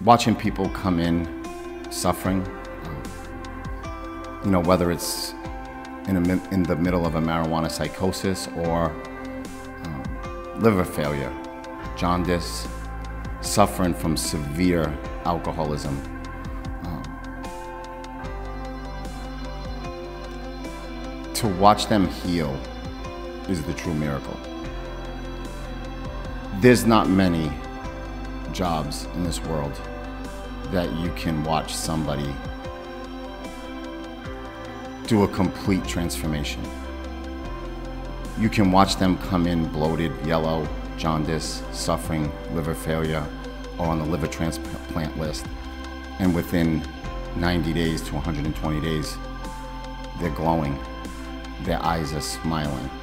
watching people come in suffering, whether it's in the middle of a marijuana psychosis or liver failure, jaundice, suffering from severe alcoholism. To watch them heal is the true miracle. There's not many jobs in this world that you can watch somebody do a complete transformation. You can watch them come in bloated, yellow, jaundice, suffering, liver failure, or on the liver transplant list, and within 90 days to 120 days, they're glowing. Their eyes are smiling.